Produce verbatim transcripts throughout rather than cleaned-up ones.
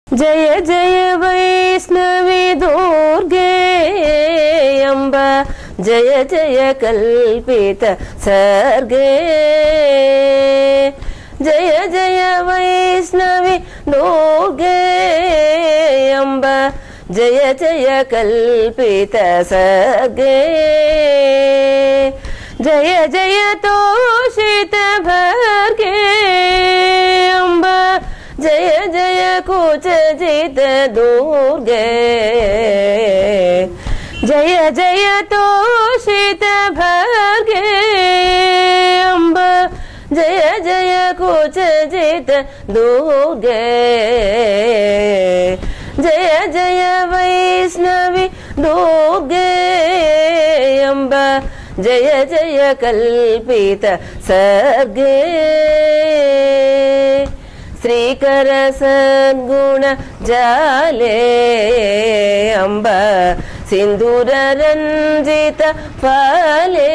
जय जय वैष्णवी दुर्गे अम्ब जय जय कल्पित सर्गे जय जय वैष्णवी दुर्गे अम्ब जय जय कल्पित सर्गे जय जय तोषित भर्गे अम्ब जय जय कुचजित दुर्गे जय जय तोषित भर्गे अम्ब जय जय कुचजित दुर्गे जय जय वैष्णवी दुर्गे अम्ब जय जय कल्पित सर्गे श्रीकर सद्गुण जाले अम्ब सिंदूर रंजित फले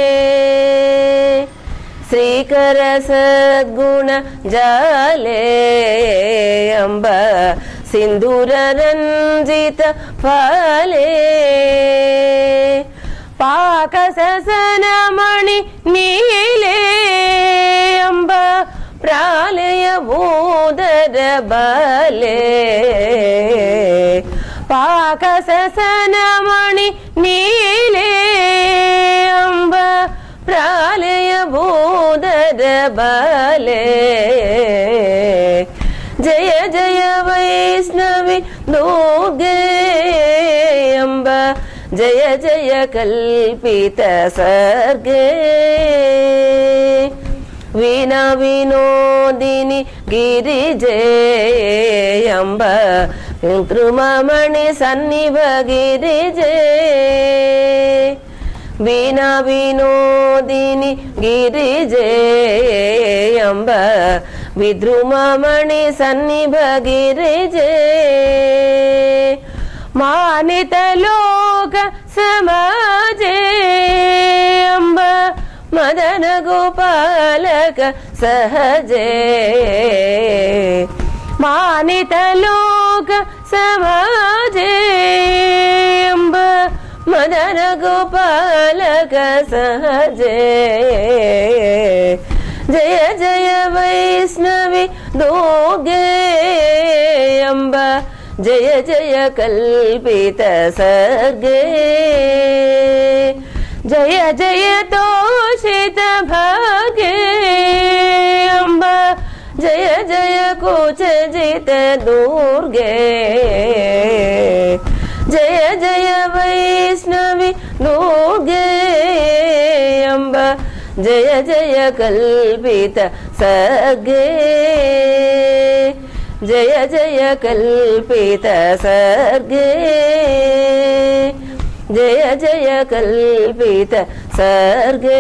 श्रीकर सद्गुण जाले अम्ब सिंदूर रंजित फले पाक ससन मणि नीले अम्ब प्रालय भूदर बले पाक ससन मणि नीले अम्ब प्रालय भूदर बले जय जय वैष्णवी दुर्गे अम्ब जय जय कल्पित सर्गे वीणा विनोदिनी गिरिजे अम्ब कृममणि सन्निभ गिरिजे वीणा विनोदिनी गिरिजे अम्ब विद्रुममणि सन्निभ गिरिजे मानित लोक समाजे अम्ब मदन गोपालक सहजे मानित लोक समाजे अम्ब मदन गोपालक सहजे जय जय वैष्णवी दुर्गे अम्ब जय जय कल्पित सर्गे जय जय तोषित भागे अम्ब जय जय कुचजित दुर्गे जय जय वैष्णवी दुर्गे अम्ब जय जय कल्पित सर्गे जय जय कल्पित सर्गे जय जय कल्पित सर्गे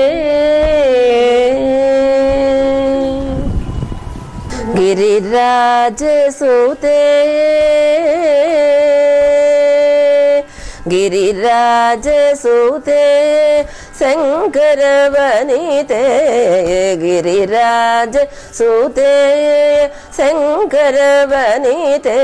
गिरिराज सुते गिरिराज सुते शंकर वनिते गिरिराज सुते शंकर वनिते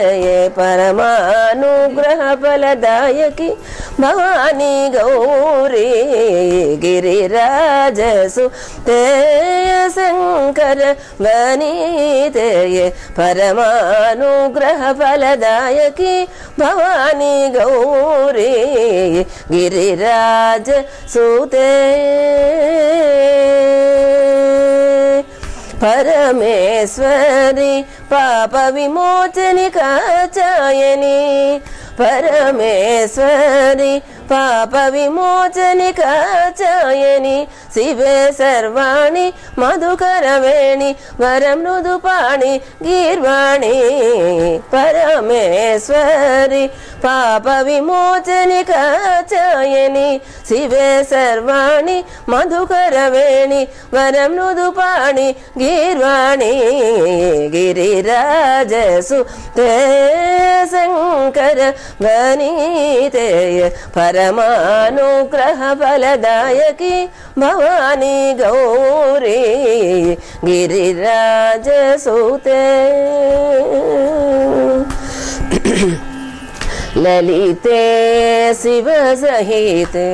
परमानुग्रह फलदायकी भवानी गौरी गिरिराज सुते शंकर वनिते परमानुग्रह फलदायकी भवानी गौरी गिरिराज सुते परमेश्वरी पाप विमोचनी काचायनी परमेश्वरी पाप विमोचनी काचायनी शिवे सर्वाणि मधुकरवेणी वरं मृदुपाणि गीर्वाणी परमेश्वरी पाप विमोचनी काचायनी शिवे सर्वाणि मधुकरवेणी वरं मृदुपाणि गीर्वाणी गिरिराज सुते शंकर वनिते परमानुग्रह फलदायकी भवानी गौरी गिरिराज सुते। ललिते शिवसहिते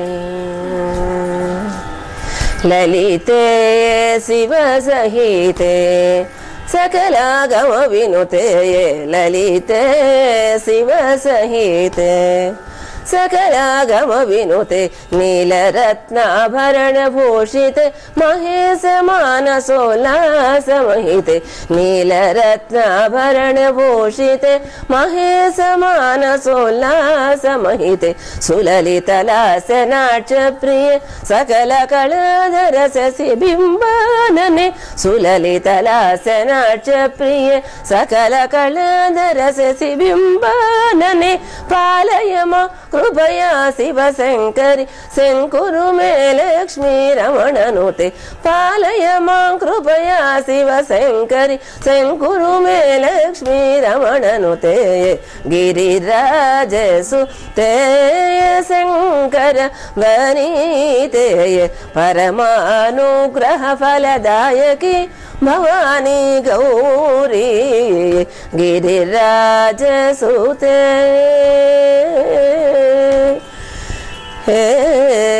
ललिते शिवसहिते सकलागम विनुते ललिते शिवसहिते सकलागम विनुते नीलरत्नाभरण भूषिते महेश मानसोल्लास महिते नीलरत्नाभरण भूषिते महेश मानसोल्लास महिते सुललित लास्य नाट्य प्रिय सकल कलाधर शशि बिंबानने सुललित लास्य नाट्य प्रिय सकल कलाधर शशि बिंबानने पालय मा कृपया शिवशंकरि शंकुरु मे लक्ष्मी रमणनुते पालय मां कृपया शिवशंकरि शंकुरु मे लक्ष्मी रमणनुते गिरिराजसुते शंकर वनीते परमानुग्रह फलदायकी भवानी गौरी गिरिराजसुते हे